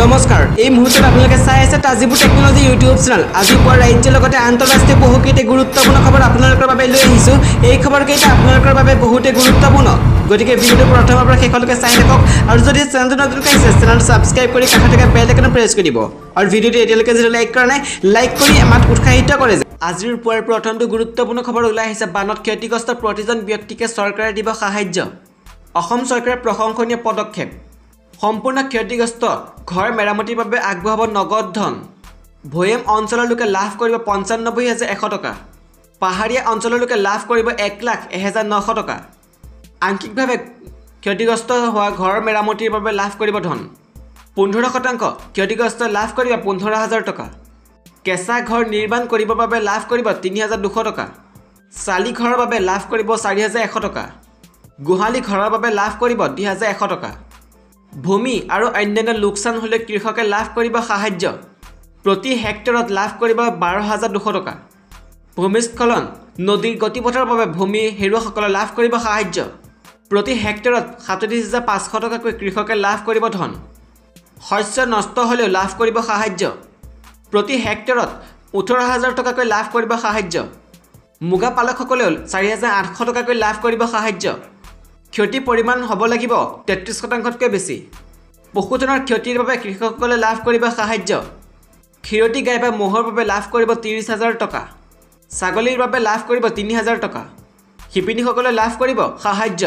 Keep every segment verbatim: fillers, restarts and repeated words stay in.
নমস্কাৰ এই মুহূৰ্তত আপোনালোকে চাই আছে তাজিবু টেকনলজি ইউটিউব চেনেল আজি পুৱা ৰাজ্যৰ লগতে আন্তঃৰাষ্ট্ৰীয় বহুকেইটা গুৰুত্বপূৰ্ণ খবৰ আপোনালোকৰ বাবে লৈ আহিছো এই খবৰকেইটা আপোনালোকৰ বাবে বহুতে গুৰুত্বপূৰ্ণ গতিকে ভিডিঅটো প্ৰথমৰ পৰা শেষলৈকে চাই থাকক আৰু যদি চেনেলটো নতুনকৈ আছে চেনেলটো সাবস্ক্ৰাইব কৰি কাষতে থকা বেল আইকন প্ৰেছ কৰি দিব আৰু ভিডিঅটো এতিয়ালৈকে যদি লাইক কৰা নাই লাইক কৰি আমাক উৎসাহিত কৰে আজিৰ পুৱাৰ প্ৰথমটো গুৰুত্বপূৰ্ণ খবৰ ওলাই আহিছে বানত ক্ষতিগ্ৰস্ত প্ৰতিজন ব্যক্তিকে চৰকাৰে দিব সাহায্য অসম চৰকাৰে প্ৰশংসনীয় পদক্ষেপ সম্পূৰ্ণ ক্ষতিগ্ৰস্ত ঘৰ মেৰামতিৰ বাবে আগবঢ়াব নগদ ধন ভৈয়াম অঞ্চলৰ লোকে লাভ কৰিব পঞ্চানব্বৈ হাজাৰ এশ টকা পাহাৰীয়া অঞ্চলৰ লোকে লাভ কৰিব এক লাখ এক হাজাৰ নশ টকা আংশিকভাৱে ক্ষতিগ্ৰস্ত হোৱা ঘৰ মেৰামতিৰ বাবে লাভ কৰিব ধন পোন্ধৰ শতাংশ ক্ষতিগ্ৰস্ত লাভ কৰিব পোন্ধৰ হাজাৰ টকা কেঁচা ঘৰ নিৰ্মাণ কৰিবৰ বাবে লাভ কৰিব তিনি হাজাৰ দুশ টকা চালি ঘৰৰ বাবে লাভ কৰিব চাৰি হাজাৰ এশ টকা গোহালি ঘৰৰ বাবে লাভ কৰিব দুই হাজাৰ এশ টকা ভূমি আৰু অন্যান্য লোকচান হলে কৃষকে লাভ কৰিব সাহায্য প্ৰতি হেক্টৰত লাভ কৰিব বাৰ হাজাৰ দুশ টকা ভূমিস্খলন নদীৰ গতিপথৰ বাবে ভূমি হেৰুৱাসকলে লাভ কৰিব সাহায্য প্ৰতি হেক্টৰত সাতত্ৰিছ হাজাৰ পাঁচশ টকাকৈ কৃষকে লাভ কৰিব ধন শস্য নষ্ট হলেও লাভ কৰিব সাহায্য প্ৰতি হেক্টৰত ওঠৰ হাজাৰ টকাকৈ লাভ কৰিব সাহায্য মুগা পালকসকলেও চাৰি হাজাৰ আঠশ টকাকৈ লাভ কৰিব সাহায্য ক্ষতি পৰিমাণ হ'ব লাগিব তেত্ৰিছ শতাংশতকৈ বেছি পশুধনৰ ক্ষতিৰ বাবে কৃষকসকলে লাভ কৰিব সাহায্য ক্ষীৰতী গাই বা ম'হৰ বাবে লাভ কৰিব ত্ৰিছ হাজাৰ টকা ছাগলীৰ বাবে লাভ কৰিব তিনি হাজাৰ টকা শিপিনীসকলে লাভ কৰিব সাহায্য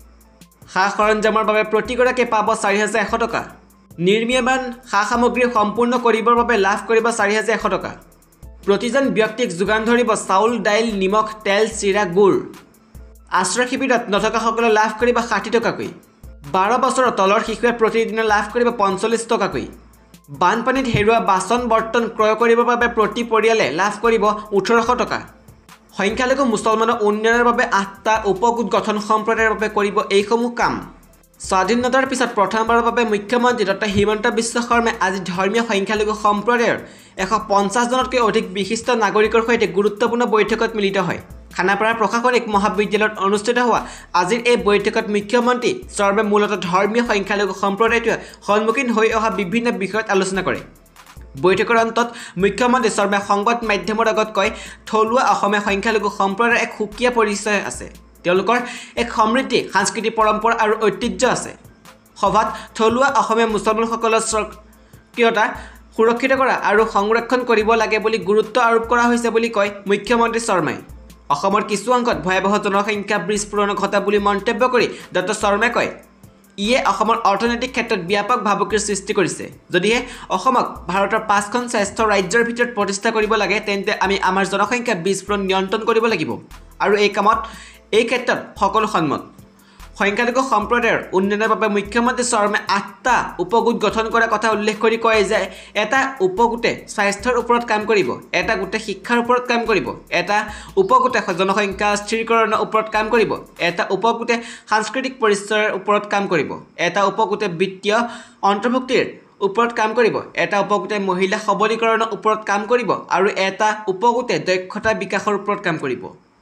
সা সৰঞ্জামৰ বাবে প্ৰতিগৰাকীয়ে পাব চাৰি হাজাৰ এশ টকা নিৰ্মীয়মান সা সামগ্ৰী সম্পূৰ্ণ কৰিবৰ বাবে লাভ কৰিব চাৰি হাজাৰ এশ টকা প্ৰতিজন ব্যক্তিক যোগান ধৰিব চাউল দাইল নিমখ তেল চিৰা গুড় আশ্ৰয় শিবিৰত নথকাসকলে লাভ কৰিব ষাঠি টকাকৈ বাৰ বছৰৰ তলৰ শিশুৱে প্ৰতিদিনে লাভ কৰিব পঞ্চল্লিছ টকাকৈ বানপানীত হেৰুৱা বাচন বৰ্তন ক্ৰয় কৰিবৰ বাবে প্ৰতি পৰিয়ালে লাভ কৰিব ওঠৰশ টকা সংখ্যালঘু মুছলমানৰ উন্নয়নৰ বাবে আঠটা উপগোট গঠন সম্প্ৰদায়ৰ বাবে কৰিব এইসমূহ কাম স্বাধীনতাৰ পিছত প্ৰথমবাৰৰ বাবে মুখ্যমন্ত্ৰী ডক্টৰ হিমন্ত বিশ্ব শৰ্মাই আজি ধৰ্মীয় সংখ্যালঘু সম্প্ৰদায়ৰ এশ পঞ্চাছ জনতকৈ অধিক বিশিষ্ট নাগৰিকৰ সৈতে গুৰুত্বপূৰ্ণ বৈঠকত মিলিত হয় খানাপাৰা প্ৰশাসনিক মহাবিদ্যালয়ত অনুষ্ঠিত হোৱা আজিৰ এই বৈঠকত মুখ্যমন্ত্ৰী শৰ্মাই মূলতঃ ধৰ্মীয় সংখ্যালঘু সম্প্ৰদায়টোৱে সন্মুখীন হৈ অহা বিভিন্ন বিষয়ত আলোচনা কৰে বৈঠকৰ অন্তত মুখ্যমন্ত্ৰী শৰ্মাই সংবাদ মাধ্যমৰ আগত কয় থলুৱা অসমীয়া সংখ্যালঘু সম্প্ৰদায়ৰ এক সুকীয়া পৰিচয় আছে তেওঁলোকৰ এক সমৃদ্ধি সাংস্কৃতিক পৰম্পৰা আৰু ঐতিহ্য আছে সভাত থলুৱা অসমীয়া মুছলমানসকলৰ স্বকীয়তা সুৰক্ষিত কৰা আৰু সংৰক্ষণ কৰিব লাগে বুলি গুৰুত্ব আৰোপ কৰা হৈছে বুলি কয় মুখ্যমন্ত্ৰী শৰ্মাই অসমৰ কিছু অংশত ভয়াৱহ জনসংখ্যা বিস্ফোৰণ ঘটা বুলি মন্তব্য কৰি ডক্টৰ শৰ্মাই কয় ইয়ে অসমৰ অৰ্থনৈতিক ক্ষেত্ৰত ব্যাপক ভাবুকিৰ সৃষ্টি কৰিছে যদিহে অসমক ভাৰতৰ পাঁচখন শ্ৰেষ্ঠ ৰাজ্যৰ ভিতৰত প্ৰতিষ্ঠা কৰিব লাগে তেন্তে আমি আমাৰ জনসংখ্যা বিস্ফোৰণ নিয়ন্ত্ৰণ কৰিব লাগিব আৰু এই কামত এই ক্ষেত্ৰত সকলো সন্মত সংখ্যালঘু সম্প্ৰদায়ৰ উন্নয়নৰ বাবে মুখ্যমন্ত্ৰী শৰ্মাই আঠটা উপগোট গঠন কৰাৰ কথা উল্লেখ কৰি কয় যে এটা উপগোটে স্বাস্থ্যৰ ওপৰত কাম কৰিব এটা গোটে শিক্ষাৰ ওপৰত কাম কৰিব এটা উপগোটে জনসংখ্যা স্থিৰীকৰণৰ ওপৰত কাম কৰিব এটা উপগোটে সাংস্কৃতিক পৰিচয়ৰ ওপৰত কাম কৰিব এটা উপগোটে বিত্তীয় অন্তৰ্ভুক্তিৰ ওপৰত কাম কৰিব এটা উপগোটে মহিলা সবলীকৰণৰ ওপৰত কাম কৰিব আৰু এটা উপগোটে দক্ষতা বিকাশৰ ওপৰত কাম কৰিব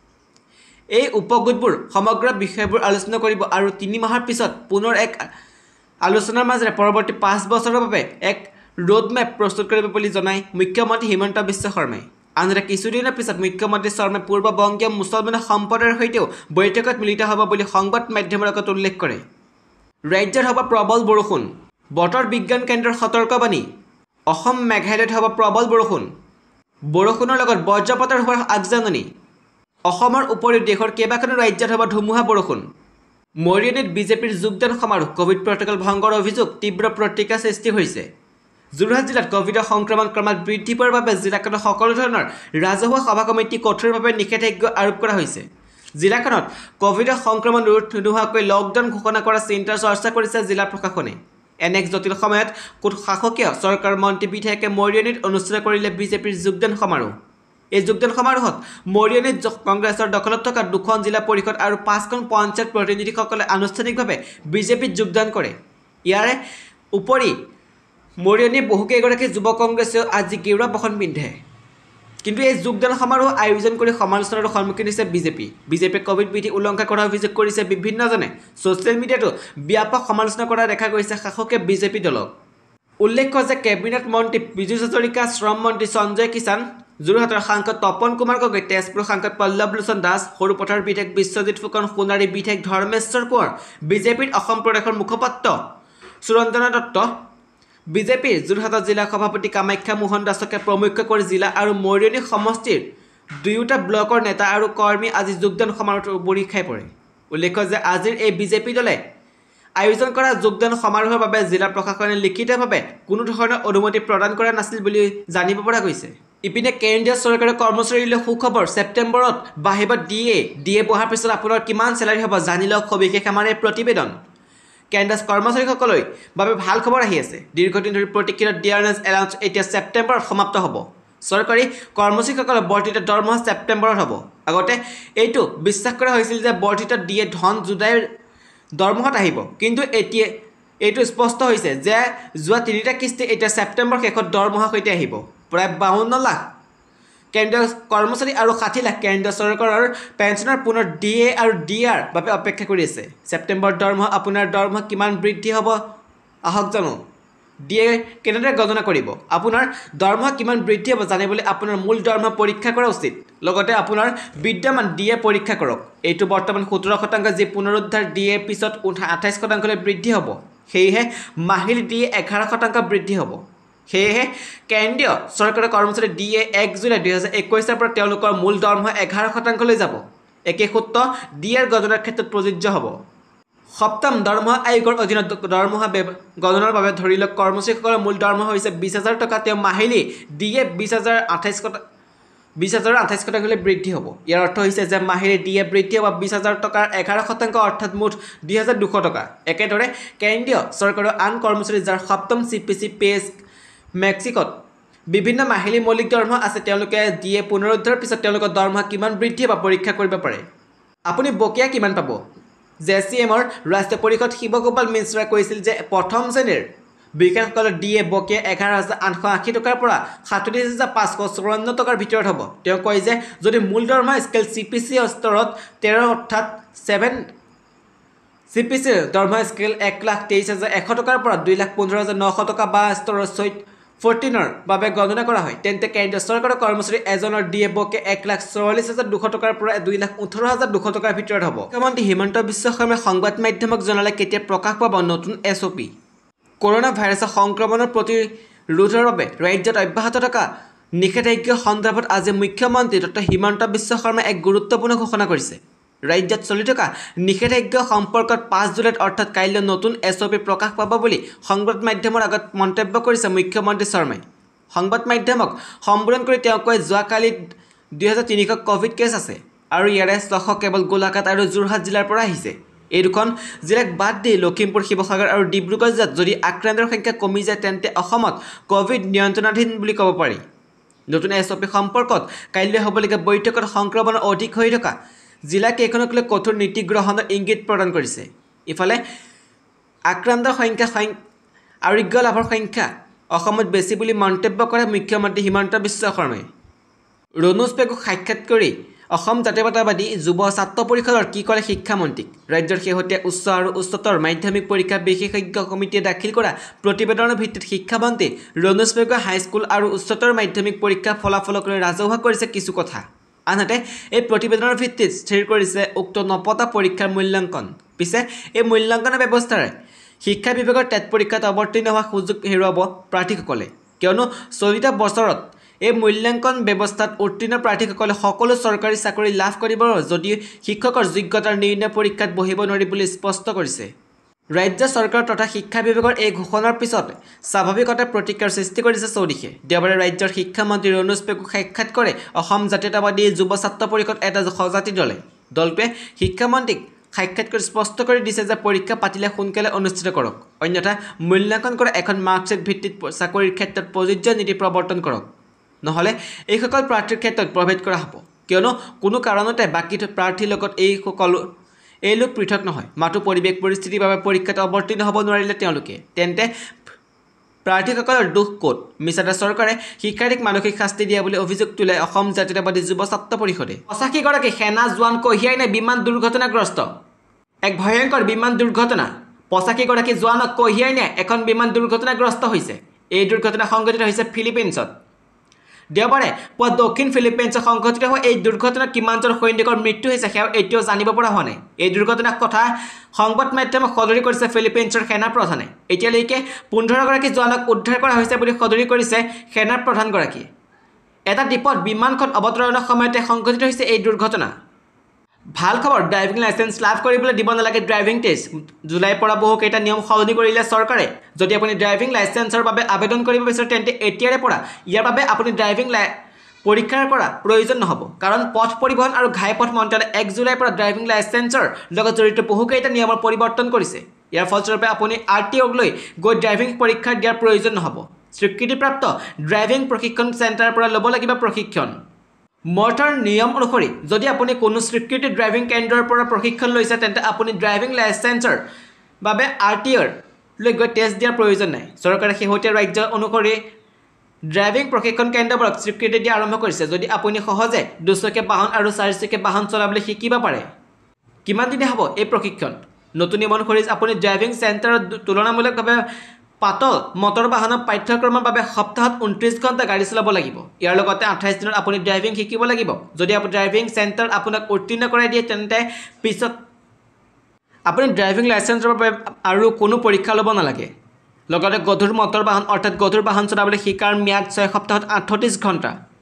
এই উপগোটবোৰ সমগ্ৰ বিষয়বোৰ আলোচনা কৰিব আৰু তিনি মাহৰ পিছত পুনৰ এক আলোচনাৰ মাজেৰে পৰৱৰ্তী পাঁচ বছৰৰ বাবে এক ৰোড মেপ প্ৰস্তুত কৰিব বুলি জনাই মুখ্যমন্ত্ৰী হিমন্ত বিশ্ব শৰ্মাই আনহাতে কিছুদিনৰ পিছত মুখ্যমন্ত্ৰী শৰ্মাই পূৰ্ববংগীয় মুছলমান সম্প্ৰদায়ৰ সৈতেও বৈঠকত মিলিত হ'ব বুলি সংবাদ মাধ্যমৰ আগত উল্লেখ কৰে ৰাজ্যত হ'ব প্ৰবল বৰষুণ বতৰ বিজ্ঞান কেন্দ্ৰৰ সতৰ্কবাণী অসম মেঘালয়ত হ'ব প্ৰবল বৰষুণ বৰষুণৰ লগত বজ্ৰপাতৰ হোৱাৰ আগজাননী অসমৰ উপৰিও দেশৰ কেইবাখনো ৰাজ্যত হ'ব ধুমুহা বৰষুণ মৰিয়নীত বিজেপিৰ যোগদান সমাৰোহ কোভিড প্ৰটকল ভংগৰ অভিযোগ তীব্ৰ প্ৰতিক্ৰিয়া সৃষ্টি হৈছে যোৰহাট জিলাত কোভিডৰ সংক্ৰমণ ক্ৰমাৎ বৃদ্ধি পোৱাৰ বাবে জিলাখনত সকলো ধৰণৰ ৰাজহুৱা সভা কমিটি কঠোৰভাৱে নিষেধাজ্ঞা আৰোপ কৰা হৈছে জিলাখনত কোভিডৰ সংক্ৰমণ ৰোধ নোহোৱাকৈ লকডাউন ঘোষণা কৰা চিন্তাৰ চৰ্চা কৰিছে জিলা প্ৰশাসনে এনে এক জটিল সময়ত কোট শাসকীয় চৰকাৰ মন্ত্ৰী বিধায়কে মৰিয়নীত অনুষ্ঠিত কৰিলে বিজেপিৰ যোগদান সমাৰোহ এই যোগদান সমাৰোহত মৰিয়নীত কংগ্ৰেছৰ দখলত থকা দুখন জিলা পৰিষদ আৰু পাঁচখন পঞ্চায়ত প্ৰতিনিধিসকলে আনুষ্ঠানিকভাৱে বিজেপিত যোগদান কৰে ইয়াৰে উপৰি মৰিয়নীৰ বহুকেইগৰাকী যুৱ কংগ্ৰেছেও আজি গেৰুৱা বসন পিন্ধে কিন্তু এই যোগদান সমাৰোহ আয়োজন কৰি সমালোচনাৰ সন্মুখীন হৈছে বিজেপি বিজেপিয়ে কোভিড বিধি উলংঘা কৰাৰ অভিযোগ কৰিছে বিভিন্নজনে ছ'চিয়েল মিডিয়াতো ব্যাপক সমালোচনা কৰা দেখা গৈছে শাসকীয় বিজেপি দলক উল্লেখ্য যে কেবিনেট মন্ত্ৰী পীযুষ হাজৰিকা, শ্ৰম মন্ত্ৰী সঞ্জয় কিষাণ, যোৰহাটৰ সাংসদ তপন কুমাৰ গগৈ, তেজপুৰ সাংসদ পল্লৱ লোচন দাস, সৰুপথাৰ বিধায়ক বিশ্বজিৎ ফুকন, সোণাৰী বিধায়ক ধৰ্মেশ্বৰ কোঁৱৰ, বিজেপিৰ অসম প্ৰদেশৰ মুখপাত্ৰ সুৰঞ্জনা দত্ত, বিজেপিৰ যোৰহাটৰ জিলা সভাপতি কামাখ্যা মোহন দাসকে প্ৰমুখ্য কৰি জিলা আৰু মৰিয়নি সমষ্টিৰ দুয়োটা ব্লকৰ নেতা আৰু কৰ্মী আজি যোগদান সমাৰোহত উবৰি খাই পৰে। উল্লেখ্য যে আজিৰ এই বিজেপি দলে আয়োজন কৰা যোগদান সমাৰোহৰ বাবে জিলা প্ৰশাসনে লিখিতভাৱে কোনো ধৰণৰ অনুমতি প্ৰদান কৰা নাছিল বুলি জানিব পৰা গৈছে। ইপিনে কেন্দ্ৰীয় চৰকাৰে কৰ্মচাৰীলৈ সুখবৰ, ছেপ্টেম্বৰত বাঢ়িব ডি এ ডি এ বঢ়াৰ পিছত আপোনাৰ কিমান চেলাৰী হ'ব জানি লওক সবিশেষ আমাৰ এই প্ৰতিবেদন। কেন্দ্ৰীয় কৰ্মচাৰীসকলৰ বাবে ভাল খবৰ আহি আছে। দীৰ্ঘদিন ধৰি প্ৰতীক্ষিত ডিয়াৰনেছ এলাউন্স এতিয়া ছেপ্টেম্বৰত সমাপ্ত হ'ব। চৰকাৰী কৰ্মচাৰীসকলৰ বৰ্ধিত দৰমহা ছেপ্টেম্বৰত হ'ব। আগতে এইটো বিশ্বাস কৰা হৈছিল যে বৰ্ধিত ডি এ ধন জুলাইৰ দৰমহাত আহিব, কিন্তু এতিয়া এইটো স্পষ্ট হৈছে যে যোৱা তিনিটা কিস্তি এতিয়া ছেপ্টেম্বৰ শেষত দৰমহাৰ সৈতে আহিব। প্ৰায় বাৱন্ন লাখ কেন্দ্ৰীয় কৰ্মচাৰী আৰু ষাঠি লাখ কেন্দ্ৰীয় চৰকাৰৰ পেঞ্চনৰ পুনৰ ডি এ আৰু ডি আৰ বাবে অপেক্ষা কৰি আছে। ছেপ্টেম্বৰ দৰমহা আপোনাৰ দৰমহা কিমান বৃদ্ধি হ'ব আহক জানো। ডি এ কেনেদৰে গণনা কৰিব? আপোনাৰ দৰমহা কিমান বৃদ্ধি হ'ব জানিবলৈ আপোনাৰ মূল দৰমহা পৰীক্ষা কৰা উচিত। লগতে আপোনাৰ বিদ্যমান ডি এ পৰীক্ষা কৰক। এইটো বৰ্তমান সোতৰ শতাংশ, যি পুনৰুদ্ধাৰ ডি এ পিছত আঠাইছ শতাংশলৈ বৃদ্ধি হ'ব। সেয়েহে মাহিলী ডি এ এঘাৰ শতাংশ বৃদ্ধি হ'ব। সেয়েহে কেন্দ্ৰীয় চৰকাৰৰ কৰ্মচাৰী ডি এ এক জুলাই দুহেজাৰ একৈছৰ পৰা তেওঁলোকৰ মূল দৰমহা এঘাৰ শতাংশলৈ যাব। একে সূত্ৰ ডি এৰ গণনাৰ ক্ষেত্ৰত প্ৰযোজ্য হ'ব। সপ্তম দৰমহা আয়োগৰ অধীনত দৰমহা গণনাৰ বাবে ধৰি লওক কৰ্মচাৰীসকলৰ মূল দৰমহা হৈছে বিছ হাজাৰ টকা। তেওঁ মাহিলী ডি এ বিছ হাজাৰ আঠাইছ বিছ হাজাৰ আঠাইছ শতাংশলৈ বৃদ্ধি হ'ব। ইয়াৰ অৰ্থ হৈছে যে মাহিলী ডি এ বৃদ্ধি হ'ব বিছ হাজাৰ টকাৰ এঘাৰ শতাংশ, অৰ্থাৎ মুঠ দুই হাজাৰ দুশ টকা। একেদৰে কেন্দ্ৰীয় চৰকাৰৰ আন কৰ্মচাৰী যাৰ সপ্তম চি পি চি পে মেক্সিকত বিভিন্ন মাহিলী মৌলিক দৰমহা আছে, তেওঁলোকে ডি এ পুনৰুদ্ধাৰৰ পিছত তেওঁলোকৰ দৰমহা কিমান বৃদ্ধি বা পৰীক্ষা কৰিব পাৰে। আপুনি বকেয়া কিমান পাব? জে চি এমৰ ৰাষ্ট্ৰীয় পৰিষদ শিৱগোপাল মিশ্ৰাই কৈছিল যে প্ৰথম শ্ৰেণীৰ বিষয়াসকলৰ ডি এ বকেয়া এঘাৰ হাজাৰ আঠশ আশী টকাৰ পৰা সাতত্ৰিছ হাজাৰ পাঁচশ চৌৱন্ন টকাৰ ভিতৰত হ'ব। তেওঁ কয় যে যদি মূল দৰমহা স্কেল চি পি চি স্তৰত তেৰ অৰ্থাৎ ছেভেন চি পি চি দৰমহা স্কেল এক লাখ তেইছ হাজাৰ এশ টকাৰ পৰা দুই লাখ পোন্ধৰ হাজাৰ নশ টকা বা স্তৰৰ চৈত ফৰ্টিনৰ বাবে গণনা কৰা হয়, তেন্তে কেন্দ্ৰীয় চৰকাৰৰ কৰ্মচাৰী এজনৰ ডি এ বকে এক লাখ চৌৰাল্লিছ হাজাৰ দুশ টকাৰ পৰা দুই লাখ ওঠৰ হাজাৰ দুশ টকাৰ ভিতৰত হ'ব। মুখ্যমন্ত্ৰী হিমন্ত বিশ্ব শৰ্মাই সংবাদ মাধ্যমক জনালে কেতিয়া প্ৰকাশ পাব নতুন এছ অ' পি। কৰোনা ভাইৰাছৰ সংক্ৰমণৰ প্ৰতিৰোধৰ বাবে ৰাজ্যত অব্যাহত থকা নিষেধাজ্ঞা সন্দৰ্ভত আজি মুখ্যমন্ত্ৰী ডক্টৰ হিমন্ত বিশ্ব শৰ্মাই এক গুৰুত্বপূৰ্ণ ঘোষণা কৰিছে। ৰাজ্যত চলি থকা নিষেধাজ্ঞা সম্পৰ্কত পাঁচ জুলাইত অৰ্থাৎ কাইলৈ নতুন এছ অ' পি প্ৰকাশ পাব বুলি সংবাদ মাধ্যমৰ আগত মন্তব্য কৰিছে মুখ্যমন্ত্ৰী শৰ্মাই। সংবাদ মাধ্যমক সম্বোধন কৰি তেওঁ কয়, যোৱাকালি দুই হাজাৰ তিনিশ ক'ভিড কেছ আছে আৰু ইয়াৰে ছশ কেৱল গোলাঘাট আৰু যোৰহাট জিলাৰ পৰা আহিছে। এই দুখন জিলাক বাদ দি লখিমপুৰ, শিৱসাগৰ আৰু ডিব্ৰুগড় জিলাত যদি আক্ৰান্তৰ সংখ্যা কমি যায় তেন্তে অসমত ক'ভিড নিয়ন্ত্ৰণাধীন বুলি ক'ব পাৰি। নতুন এছ অ' পি সম্পৰ্কত কাইলৈ হ'বলগীয়া বৈঠকত সংক্ৰমণ অধিক হৈ থকা জিলাকেইখনক লৈ কঠোৰ নীতি গ্ৰহণৰ ইংগিত প্ৰদান কৰিছে। ইফালে আক্ৰান্তৰ সংখ্যা আৰোগ্য লাভৰ সংখ্যা অসমত বেছি বুলি মন্তব্য কৰে মুখ্যমন্ত্ৰী হিমন্ত বিশ্ব শৰ্মাই। ৰণোজ পেগুক সাক্ষাৎ কৰি অসম জাতীয়তাবাদী যুৱ ছাত্ৰ পৰিষদৰ কি ক'লে শিক্ষামন্ত্ৰীক। ৰাজ্যৰ শেহতীয়া উচ্চ আৰু উচ্চতৰ মাধ্যমিক পৰীক্ষা বিশেষজ্ঞ সমিতিয়ে দাখিল কৰা প্ৰতিবেদনৰ ভিত্তিত শিক্ষামন্ত্ৰী ৰণোজ পেগুৱে হাইস্কুল আৰু উচ্চতৰ মাধ্যমিক পৰীক্ষা ফলাফলক লৈ ৰাজহুৱা কৰিছে কিছু কথা। আনহাতে এই প্ৰতিবেদনৰ ভিত্তিত স্থিৰ কৰিছে উক্ত নপতা পৰীক্ষাৰ মূল্যাংকন। পিছে এই মূল্যাংকনৰ ব্যৱস্থাৰে শিক্ষা বিভাগৰ টেট পৰীক্ষাত অৱতীৰ্ণ হোৱা সুযোগ হেৰুৱাব প্ৰাৰ্থীসকলে, কিয়নো চলিত বছৰত এই মূল্যাংকন ব্যৱস্থাত উত্তীৰ্ণ প্ৰাৰ্থীসকলে সকলো চৰকাৰী চাকৰি লাভ কৰিব যদিও শিক্ষকৰ যোগ্যতাৰ নিৰ্ণয় পৰীক্ষাত বহিব নোৱাৰি বুলি স্পষ্ট কৰিছে। ৰাজ্য চৰকাৰ তথা শিক্ষা বিভাগৰ এই ঘোষণাৰ পিছত স্বাভাৱিকতে প্ৰতিক্ৰিয়াৰ সৃষ্টি কৰিছে চৌদিশে। দেওবাৰে ৰাজ্যৰ শিক্ষামন্ত্ৰী ৰণোজ পেগুক সাক্ষাৎ কৰে অসম জাতীয়তাবাদী যুৱ ছাত্ৰ পৰিষদ এটা সজাতি দলে। দলটোৱে শিক্ষামন্ত্ৰীক সাক্ষাৎ কৰি স্পষ্ট কৰি দিছে যে পৰীক্ষা পাতিলে সোনকালে অনুষ্ঠিত কৰক, অন্যথা মূল্যাংকন কৰা এখন মাৰ্কশ্বিট ভিত্তিত চাকৰিৰ ক্ষেত্ৰত প্ৰযোজ্য নীতি প্ৰৱৰ্তন কৰক, নহ'লে এইসকল প্ৰাৰ্থীৰ ক্ষেত্ৰত প্ৰভেদ কৰা হ'ব, কিয়নো কোনো কাৰণতে বাকী প্ৰাৰ্থীৰ লগত এই সকলো এই লোক পৃথক নহয়। মাথো পৰিৱেশ পৰিস্থিতিৰ বাবে পৰীক্ষাত অৱতীৰ্ণ হ'ব নোৱাৰিলে তেওঁলোকে, তেন্তে প্ৰাৰ্থীসকলৰ দুখ ক'ত? মিছাতে চৰকাৰে শিক্ষাৰ্থীক মানসিক শাস্তি দিয়া বুলি অভিযোগ তোলে অসম জাতীয়তাবাদী যুৱ ছাত্ৰ পৰিষদে। পঁচাশীগৰাকী সেনা জোৱান কঢ়িয়াই নে বিমান দুৰ্ঘটনাগ্ৰস্ত। এক ভয়ংকৰ বিমান দুৰ্ঘটনা। পঁচাশীগৰাকী জোৱানক কঢ়িয়াই নে এখন বিমান দুৰ্ঘটনাগ্ৰস্ত হৈছে। এই দুৰ্ঘটনা সংঘটিত হৈছে ফিলিপিন্সত দেওবাৰে পুৱা দক্ষিণ ফিলিপিন্সত সংঘটিত হোৱা এই দুৰ্ঘটনাত কিমানজন সৈনিকৰ মৃত্যু হৈছে সেয়া এতিয়াও জানিব পৰা হোৱা নাই এই দুৰ্ঘটনাৰ কথা সংবাদ মাধ্যমে সদৰি কৰিছে ফিলিপিন্সৰ সেনা প্ৰধানে এতিয়ালৈকে পোন্ধৰ গৰাকী জোৱানক উদ্ধাৰ কৰা হৈছে বুলি সদৰি কৰিছে সেনা প্ৰধানগৰাকীয়ে এটা দ্বীপত বিমানখন অৱতৰণৰ সময়তে সংঘটিত হৈছে এই দুৰ্ঘটনা ভাল খবৰ ড্ৰাইভিং লাইসেন্স লাভ কৰিবলৈ দিব নালাগে ড্ৰাইভিং টেষ্ট জুলাইৰ পৰা বহু কেইটা নিয়ম সলনি কৰিলে চৰকাৰে যদি আপুনি ড্ৰাইভিং লাইসেন্সৰ বাবে আবেদন কৰিব বিচাৰে তেন্তে এতিয়াৰে পৰা ইয়াৰ বাবে আপুনি ড্ৰাইভিং পৰীক্ষাৰ কৰা প্ৰয়োজন নহব কাৰণ পথ পৰিবহণ আৰু ঘাইপথ মন্ত্ৰালয়ে এক জুলাইৰ পৰা ড্ৰাইভিং লাইসেন্সৰ লগত জড়িত বহু কেইটা নিয়মৰ পৰিৱৰ্তন কৰিছে ইয়াৰ ফলস্বৰূপে আপুনি আৰ টি অ'ক লৈ গৈ ড্ৰাইভিং পৰীক্ষা দিয়াৰ প্ৰয়োজন নহব স্বীকৃতিপ্ৰাপ্ত ড্ৰাইভিং প্ৰশিক্ষণ চেণ্টাৰৰ পৰা ল'ব লাগিব প্ৰশিক্ষণ মৰ্টাৰ নিয়ম অনুসৰি যদি আপুনি কোনো স্বীকৃত ড্ৰাইভিং কেন্দ্ৰৰ পৰা প্ৰশিক্ষণ লৈছে তেন্তে আপুনি ড্ৰাইভিং লাইসেন্সৰ বাবে আৰ টি অ'ৰ লৈ গৈ টেষ্ট দিয়াৰ প্ৰয়োজন নাই চৰকাৰে শেহতীয়া ৰাজ্য অনুসৰি ড্ৰাইভিং প্ৰশিক্ষণ কেন্দ্ৰবোৰক স্বীকৃতি দিয়া আৰম্ভ কৰিছে যদি আপুনি সহজে দুচকীয়া বাহন আৰু চাৰিচকীয়া বাহন চলাবলৈ শিকিব পাৰে কিমান দিনে হ'ব এই প্ৰশিক্ষণ নতুন নিয়ম অনুসৰি আপুনি ড্ৰাইভিং চেণ্টাৰত তুলনামূলকভাৱে পাতল মটৰ বাহনৰ পাঠ্যক্ৰমৰ বাবে সপ্তাহত ঊনত্ৰিছ ঘণ্টা গাড়ী চলাব লাগিব ইয়াৰ লগতে আঠাইছ দিনত আপুনি ড্ৰাইভিং শিকিব লাগিব যদি আপুনি ড্ৰাইভিং চেণ্টাৰ আপোনাক উত্তীৰ্ণ কৰাই দিয়ে তেন্তে পিছত আপুনি ড্ৰাইভিং লাইসেন্সৰ বাবে আৰু কোনো পৰীক্ষা ল'ব নালাগে লগতে গধুৰ মটৰ বাহন অৰ্থাৎ গধুৰ বাহন চলাবলৈ শিকাৰ ম্যাদ ছয় সপ্তাহত আঠত্ৰিছ ঘণ্টা